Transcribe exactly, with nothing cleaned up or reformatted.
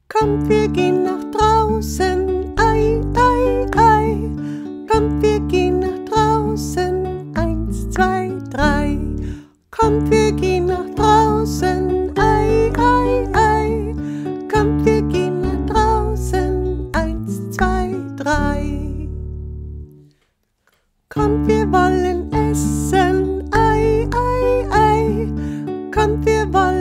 Kommt, wir gehen nach draußen, ei, ei, ei. Kommt, wir gehen nach draußen, eins, zwei, drei. Kommt, wir gehen nach draußen, ei, ei, ei. Kommt, wir gehen nach draußen, eins, zwei, drei. Kommt, wir wollen essen, ei, ei, ei. Kommt, wir wollen